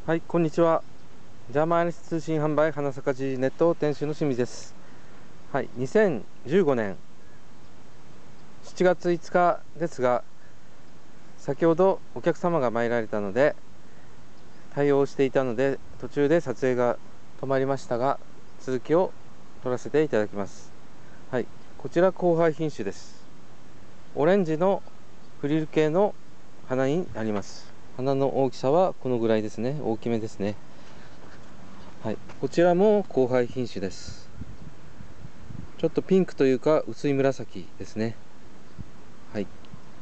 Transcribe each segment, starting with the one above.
はい、こんにちは。ジャーマンアリス通信販売花咲かじネット店主の清水です。はい、2015年7月5日ですが、先ほどお客様が参られたので対応していたので、途中で撮影が止まりましたが、続きを撮らせていただきます。はい、こちら交配品種です。オレンジのフリル系の花になります。花の大きさはこのぐらいですね。大きめですね。はい、こちらも交配品種です。ちょっとピンクというか薄い紫ですね。はい、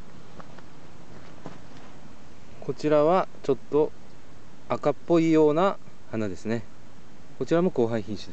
こちらはちょっと赤っぽいような花ですね。こちらも交配品種です。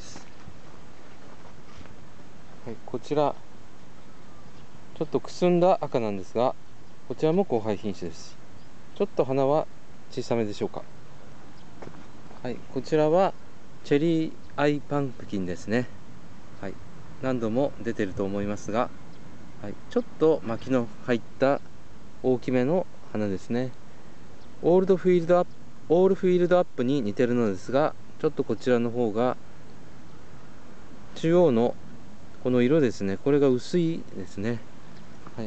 はい、こちらちょっとくすんだ赤なんですが、こちらも交配品種です。ちょっと花は小さめでしょうか。はい、こちらはチェリーアイパンプキンですね。はい、何度も出てると思いますが、はい、ちょっと巻きの入った大きめの花ですね。オールフィールドアップに似てるのですが、ちょっとこちらの方が中央のこの色ですね、これが薄いですね。はい、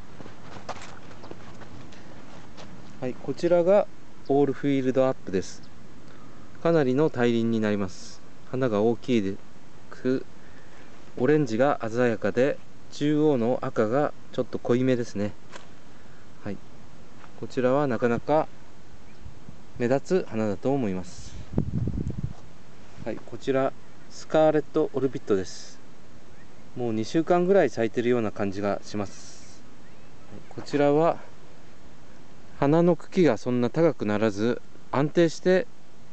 はい、こちらがオールフィールドアップです。かなりの大輪になります。花が大きいく、オレンジが鮮やかで、中央の赤がちょっと濃いめですね。はい、こちらはなかなか目立つ花だと思います。はい、こちらスカーレットオルビットです。もう2週間ぐらい咲いてるような感じがします。こちらは花の茎がそんな高くならず、安定して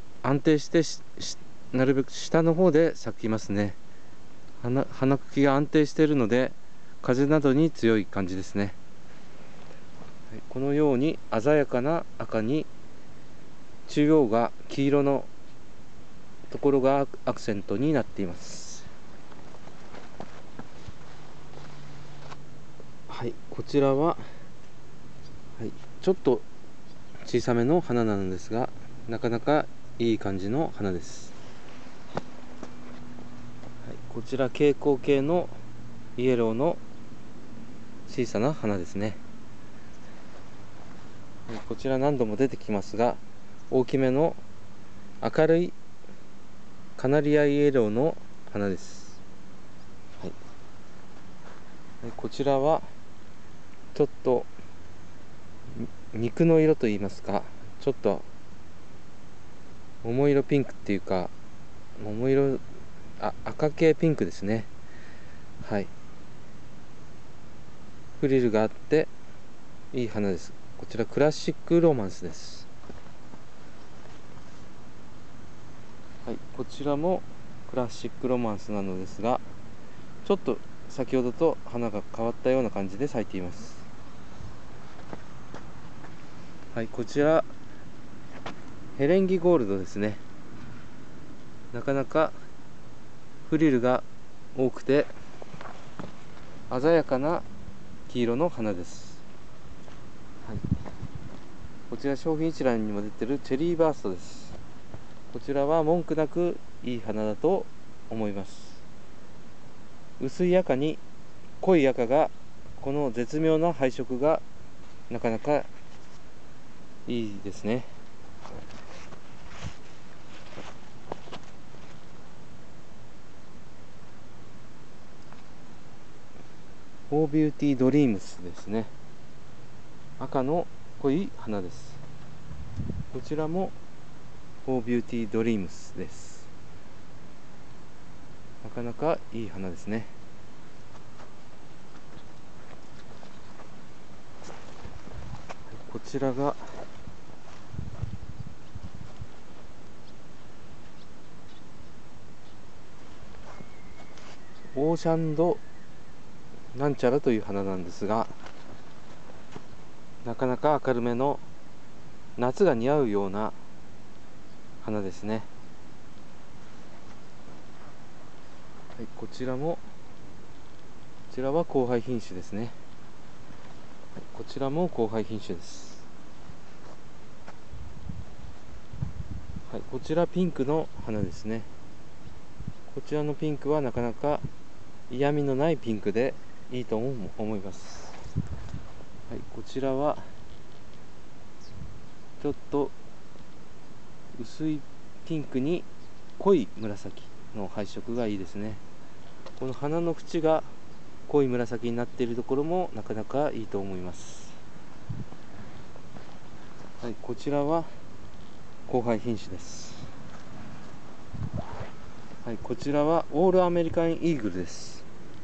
なるべく下の方で咲きますね。花茎が安定しているので、風などに強い感じですね。このように鮮やかな赤に、中央が黄色のところがアクセントになっています。はい、こちらは、はい、ちょっと小さめの花なのですが、なかなかいい感じの花です。はい、こちら蛍光系のイエローの小さな花ですね。はい、こちら何度も出てきますが、大きめの明るいカナリアイエローの花です。はい、こちらはちょっと肉の色といいますか、ちょっと桃色ピンクっていうか、赤系ピンクですね。はい、フリルがあっていい花です。こちらクラシックロマンスです。はい、こちらもクラシックロマンスなのですが、ちょっと先ほどと花が変わったような感じで咲いています。はい、こちらヘレンギゴールドですね。なかなかフリルが多くて鮮やかな黄色の花です。はい、こちら商品一覧にも出てるチェリーバーストです。こちらは文句なくいい花だと思います。薄い赤に濃い赤が、この絶妙な配色がなかなかいいですね。フォービューティードリームスですね。赤の濃い花です。こちらもフォービューティードリームスです。なかなかいい花ですね。こちらがオーシャンドなんちゃらという花なんですが、なかなか明るめの夏が似合うような花ですね。はい、こちらは交配品種ですね。はい、こちらも交配品種です。 はい、こちらピンクの花ですね。こちらのピンクはなかなか嫌味のないピンクでいいと思います。はい、こちらはちょっと薄いピンクに濃い紫の配色がいいですね。この花の縁が濃い紫になっているところもなかなかいいと思います。はい、こちらは交配品種です。はい、こちらはオールアメリカンイーグルです。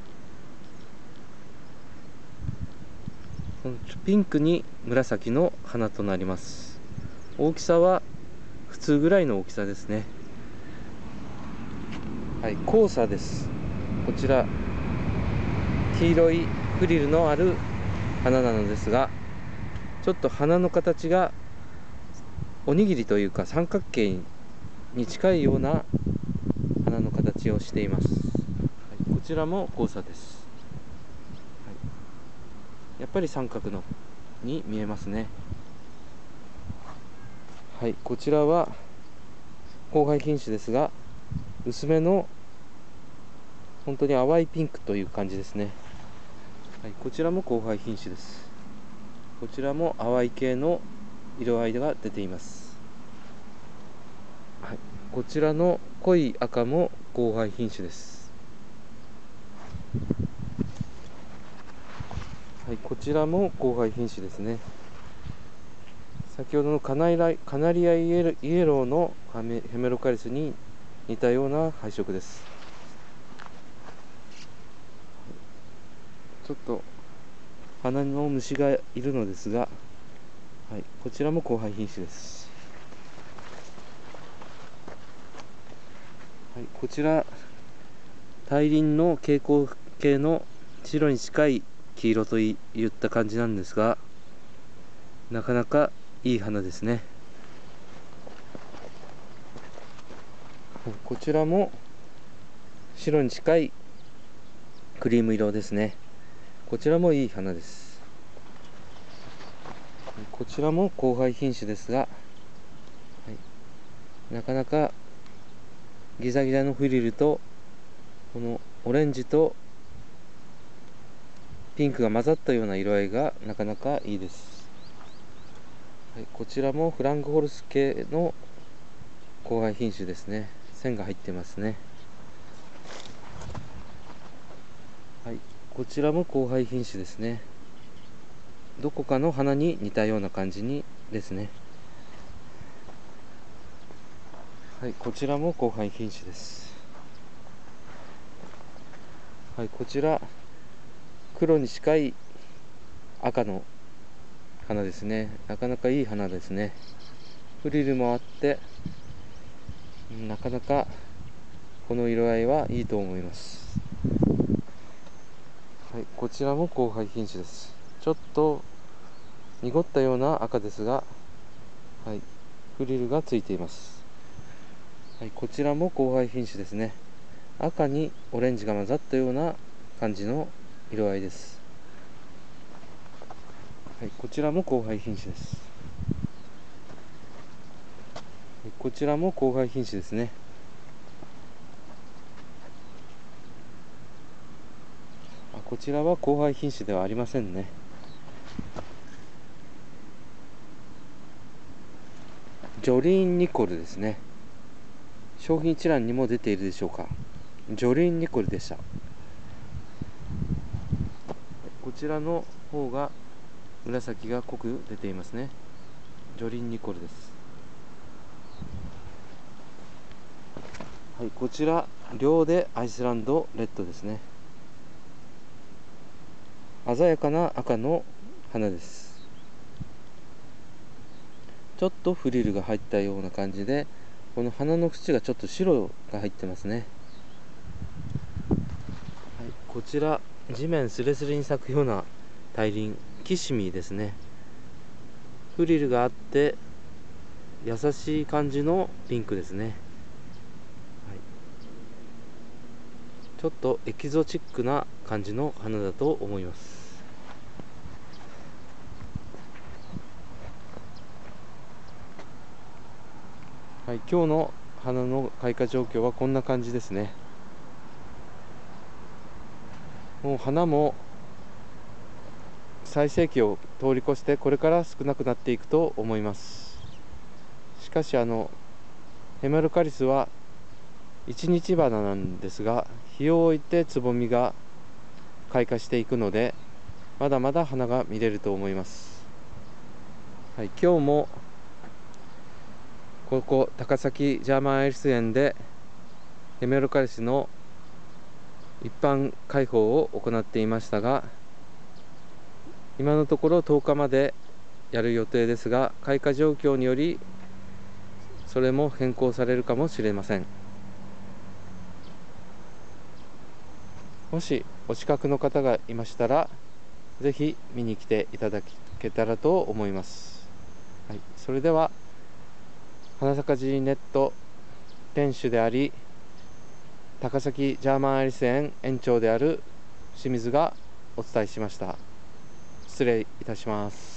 ピンクに紫の花となります。大きさは普通ぐらいの大きさですね。はい、交差です。こちら黄色いフリルのある花なのですが、ちょっと花の形がおにぎりというか三角形に近いような花の形をしています。はい、こちらも交差です。はい、やっぱり三角のに見えますね。はい、こちらは交配品種ですが、薄めの本当に淡いピンクという感じですね。はい、こちらも交配品種です。こちらも淡い系の色合いが出ています。はい、こちらの濃い赤も交配品種です。はい、こちらも交配品種ですね。先ほどのカナリアイエローのヘメロカリスに似たような配色です。ちょっと花の虫がいるのですが、はい、こちらも交配品種です。はい、こちら大輪の蛍光系の白に近い黄色といった感じなんですが、なかなかいい花ですね。こちらも白に近いクリーム色ですね。こちらもいい花です。こちらも交配品種ですが、はい、なかなかギザギザのフリルとこのオレンジとピンクが混ざったような色合いがなかなかいいです。はい、こちらもフランクホルス系の交配品種ですね。線が入ってますね。はい、こちらも交配品種ですね。どこかの花に似たような感じですね。はい、こちらも交配品種です。はい、こちら黒に近い赤の花ですね。なかなかいい花ですね。フリルもあってなかなかこの色合いはいいと思います。はい、こちらも交配品種です。ちょっと濁ったような赤ですが、はい、フリルがついています。はい、こちらも交配品種ですね。赤にオレンジが混ざったような感じの色合いです。はい、こちらも交配品種です。はい、こちらも交配品種ですね。こちらは交配品種ではありませんね。ジョリーン・ニコルですね。商品一覧にも出ているでしょうか。ジョリーン・ニコルでした。こちらの方が紫が濃く出ていますね。ジョリーン・ニコルです。はい、こちら両でアイスランドレッドですね。鮮やかな赤の花です。ちょっとフリルが入ったような感じで、この花の縁がちょっと白が入ってますね。はい、こちら地面スレスレに咲くような大輪キシミですね。フリルがあって優しい感じのピンクですね。はい、ちょっとエキゾチックな感じの花だと思います。 はい、今日の花の開花状況はこんな感じですね。もう花も最盛期を通り越してこれから少なくなっていくと思います。しかしヘメロカリスは一日花なんですが、日を置いてつぼみが開花していくので、まだまだ花が見れると思います。はい、今日もここ高崎ジャーマンアイリス園でヘメロカリスの一般開放を行っていましたが、今のところ10日までやる予定ですが、開花状況によりそれも変更されるかもしれません。もしお近くの方がいましたら、ぜひ見に来ていただけたらと思います。はい、それでは花咲かじネット店主であり、高崎ジャーマンアイリス園園長である清水がお伝えしました。失礼いたします。